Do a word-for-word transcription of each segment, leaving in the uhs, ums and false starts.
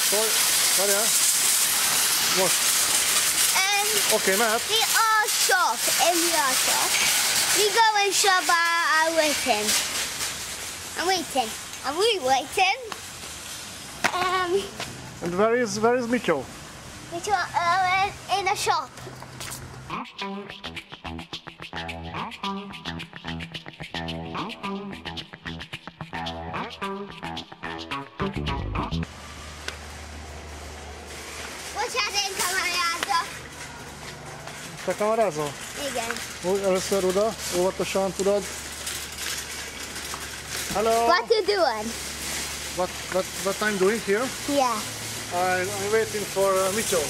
Sorry, várjál. Most. Um, Oké, okay, mehet. we all shop, and we all shop. We go and shop, uh, I'm waiting. I'm waiting. And we waiting. Um, And where is, where is Mitchell? Mitchell, uh, in a shop. Bocsánat, én kamerázok. Te kamerázol? Igen. Úgy, először oda, óvatosan tudod. Hello. What you doing? What, what, what I'm doing here? Yeah. I'm, I'm waiting for uh, Mitchell.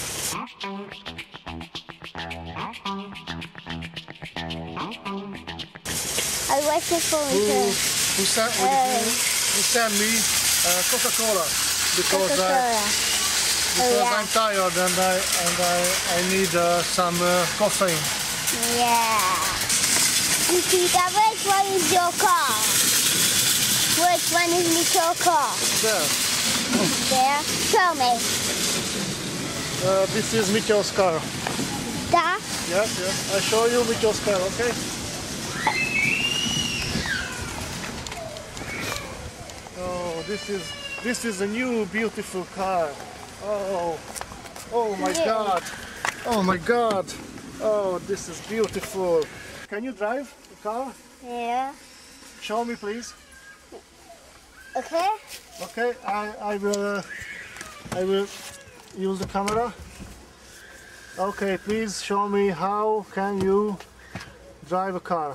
I'm waiting for Who, Mitchell. who, sent, who, Uh, who sent me uh, Coca-Cola because, uh, Coca-Cola. because Oh, yeah. I'm tired and I and I, I need uh, some uh, caffeine. Yeah. Nikita, which one is your car? Which one is Mitchell's car? There. There. Show me. Uh, this is Mitchell's car. That? Yes, yes. I show you Mitchell's car, okay? Oh, this is this is a new beautiful car. Oh, oh my Yeah. God! Oh my God! Oh, this is beautiful. Can you drive the car? Yeah. Show me, please. Okay. Okay, I I will uh, I will use the camera. Okay, please show me how can you drive a car.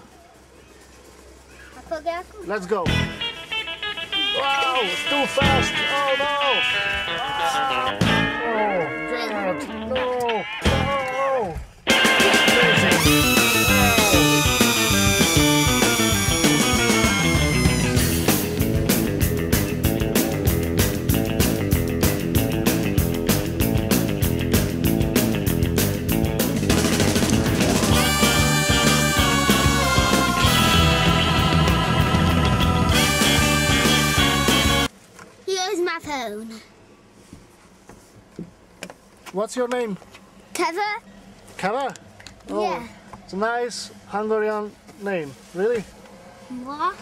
Let's go. Wow, it's too fast. Oh no. Oh God. No. No. Amazing. Here's my phone. What's your name? Cover? Kava? Oh, Yeah. it's a nice Hungarian name. Really? What?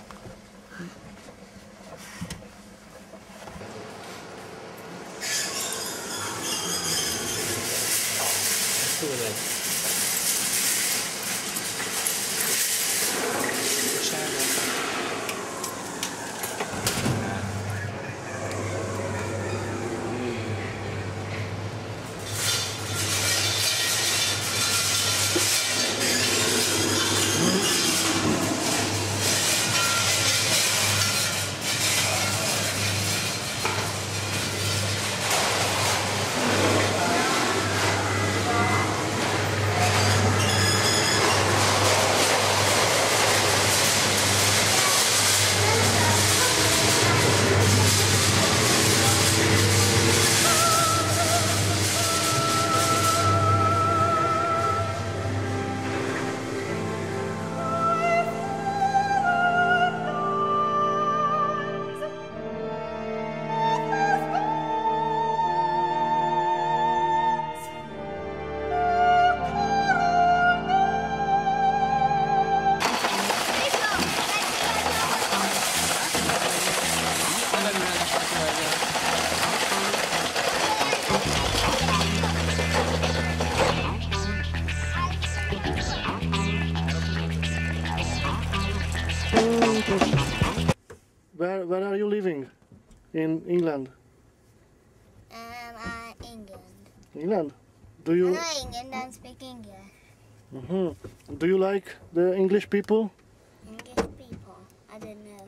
Where where are you living? In England. Um, uh, England. England. Do I you know England, don't speak English. Mhm. Do you like the English people? English people, I don't know.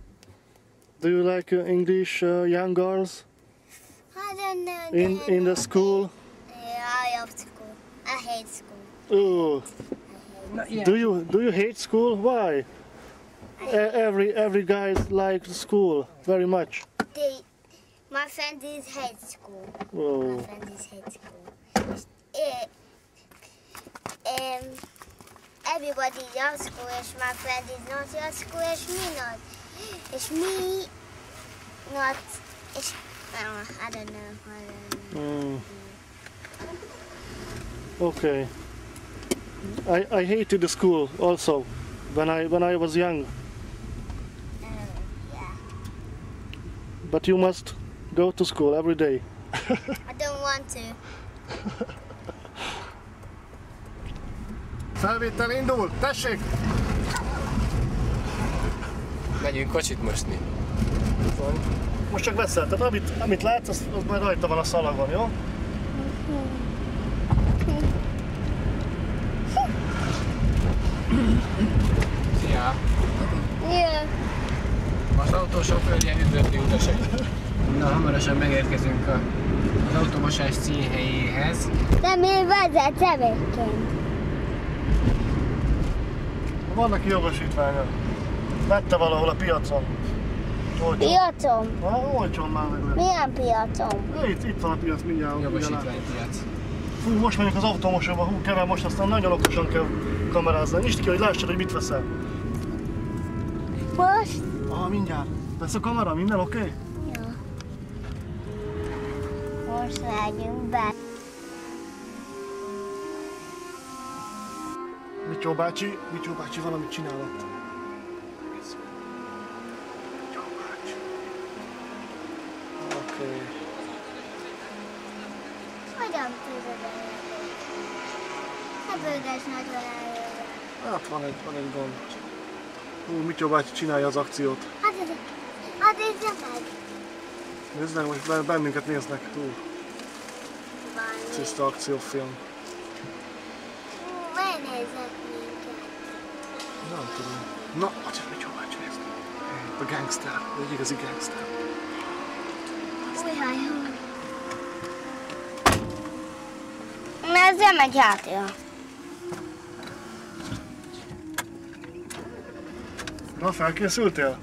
Do you like uh, English uh, young girls I don't know. in they in the know. school? Yeah, I love school. I hate school. Oh, I hate do you do you hate school? Why? E- every every guy likes school very much. They, my friend is hate school. Oh. My friend is hate school. Eh, um, everybody loves school, és my friend is not love school, és mi not. És mi not, és I don't know. I don't know. Mm. Okay. I, I hated the school also when I when I was young. Uh, yeah. But you must go to school every day. I don't want to. Felvétel indul, tessék! Megyünk kocsit mosni. Most csak veszel, tehát amit, amit látsz, az, az majd rajta van a szalagon, jó? Szia! Yeah. Az autósofőrje üdvözli utasait. Na, hamarosan megérkezünk a, az automosás címhelyéhez. De mi vezet tevékeny? Vannak jogosítványa. Vette valahol a piacon. Olcsón. Piacom? Ha, olcsón már meg lehet. Milyen piacom? Ja, Itt, itt van a piac, mindjárt. mindjárt Jogosítványpiac. Fú, most megyünk az automosóba, hú, kell most aztán nagyon okosan kell kamerázni. Nyisd ki, hogy lássad, hogy mit veszel. Most? Ah, mindjárt. Vesz a kamera, minden oké? Okay? Jó. Most megyünk be. Mityó bácsi, Mityó bácsi valamit csinál ott. Mityó bácsi. Oké. Okay. Hogyan tudod eljönni? Ne bőgess nagyon előre. Hát van egy, van egy gond. Hú, Mityó bácsi csinálja az akciót. Hát ez, hát ez meg. Nézd meg, most bennünket néznek. Hú, Van. tiszta akciófilm. Megnézek minket. Nem tudom. Na, hogy ez Mityó bácsi, nézd. A gangster, egy igazi gangster. Újjaj, hú. Na ezzel megy hátra. Na, felkészültél?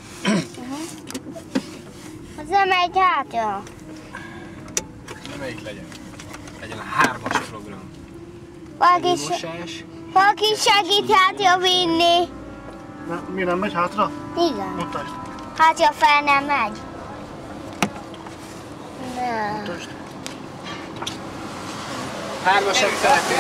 Ezzel megy hátra. Melyik legyen? Legyen a hármas program. Valaki, se, Mosás. valaki segít hátra vinni. Na, mi nem megy hátra? Igen. Mutasd. Hátra fel nem megy. Na. Mutasd. Hármasak szeretnék.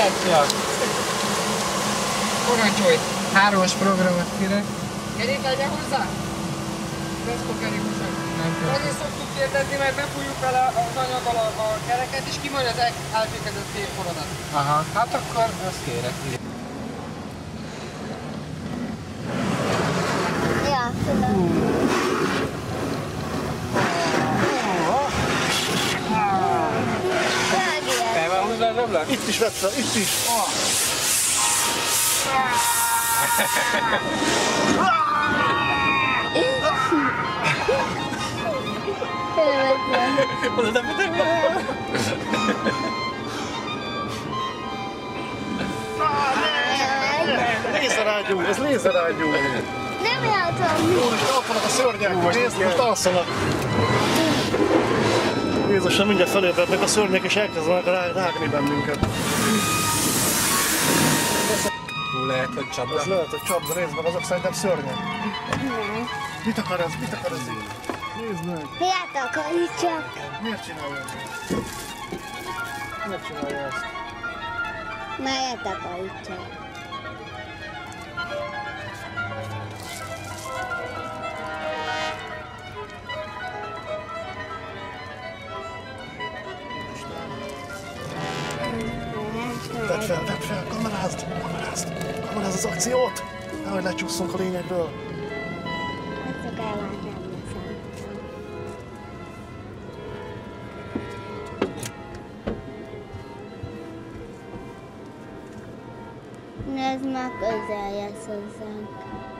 Parancsolj! Hármas programot kérek. Kerék legyen hozzá? Veszko kerékusak. Nem kell. Azért szoktuk kérdezni, mert befújjuk vele az anyaggal a, a kereket, és kimondja az elfékezett félforodat. Aha, hát akkor azt kérek. Ja, tudom. Drágulj. Fel van húzva az ablak? Itt is vett fel, itt is. Oda nem Lézerágyú, ez lézerágyú. Nem látom. Úristen, ott vannak a szörnyek, nézd, most alszanak. Jézusom, mindjárt felébrednek a szörnyek és elkezdenek rá, rágni bennünket. Hú, lehet, hogy csapda. Ez lehet, hogy csapda, nézd meg, azok szerintem szörnyek. Mit akar ez? Mit akar ez így? Nézd meg. Miért akarítsak? Miért csinálja ezt? Miért csinálja ezt? Miért akarítsak? Vedd fel, vedd fel, kamerázd, kamerázd, kamerázd az akciót! Nehogy lecsúszunk a lényegről. Ezt a kávát nem leszem. Nézd meg, közel jössz hozzánk.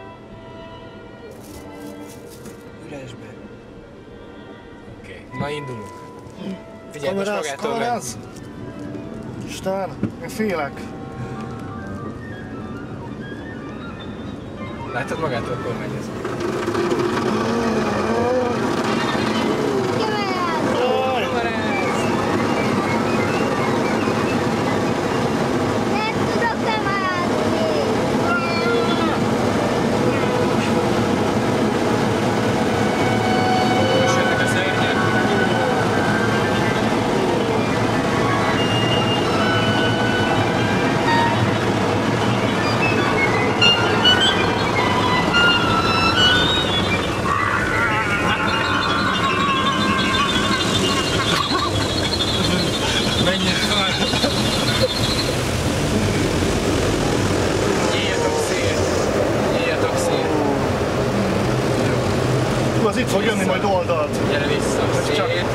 Üresbe. Oké, okay. Na indulunk. Figyelj, most Kamerázd, magától megy. kamerázd! Isten, én félek. Látod, magától akkor megy ez. Jaj! Nem tudok kamerázni. Most jönnek a szörnyek. majd oldalt. Gyere vissza. Szét. csak- Szét.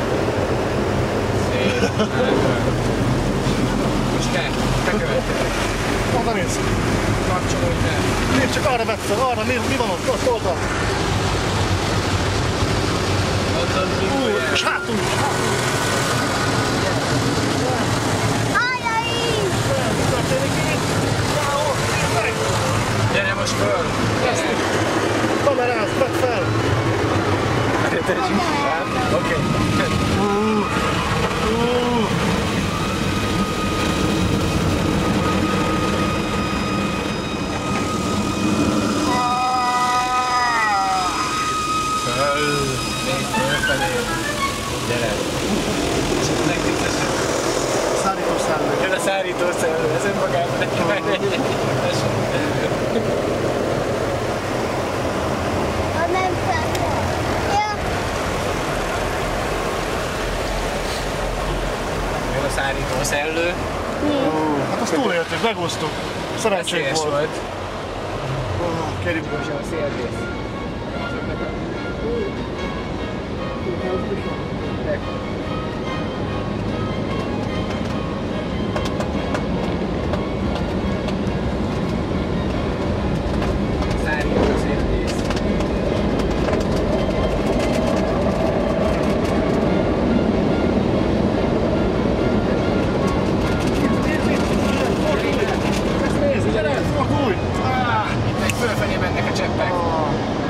Most te, te következő. Oda nézz. Kapcsolódj be. Nézd csak arra vett fel, arra, mi, mi van ott, ott oldalt. Ott az indulj el. És hátul, és hátul. Ajaj! Mi történik itt? Bravo, nézd meg! Gyere most föl. Kameráz, vedd fel! Oké. Uh, uh. Föl. Még fölfelé. Gyere. És ez legviccesebb. Szárító szárnyal. Jön a szárító szellő, ez önmagában egy Ha nem fel. Ja. Jön a szárító szellő. Uh, hát azt túléltük, megosztuk. Szerencsénk Veszélyes volt. volt. Uh, kérjük. Most a szélvész. Szárító szélvész. Ezt nézd, gyere, fordulj! Ah, Itt meg fölfelé mennek a cseppek. ah.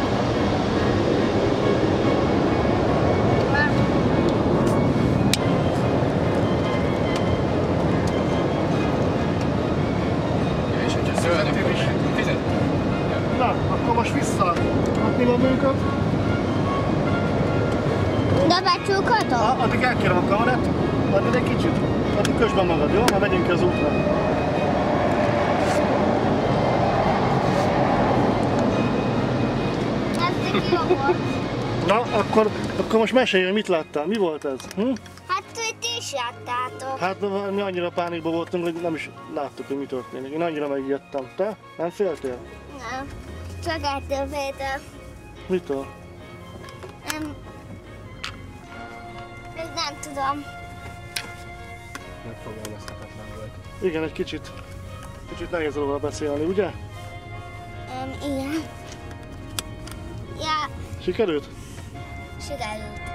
És hogyha zöld, akkor fizet. Na, akkor most vissza. Adni a munkat. De becsukhatom? Ah, addig elkérem a kamerát. Addig egy kicsit. Addig közben magad, jó? Már megyünk ki az útra. Ez tök jó volt. Na, akkor, akkor most mesélj, hogy mit láttál. Mi volt ez? Hm? Hát ti is jártátok. Hát mi annyira pánikban voltunk, hogy nem is láttuk, hogy mi történik. Én annyira megijedtem. Te? Nem féltél? Nem. Csak ettől féltem. Mitől? Nem. Még nem tudom. Megfogalmazhatatlan volt. Igen, egy kicsit. Kicsit nehéz róla beszélni, ugye? Um, igen. Ja, Sikerült? sikerült.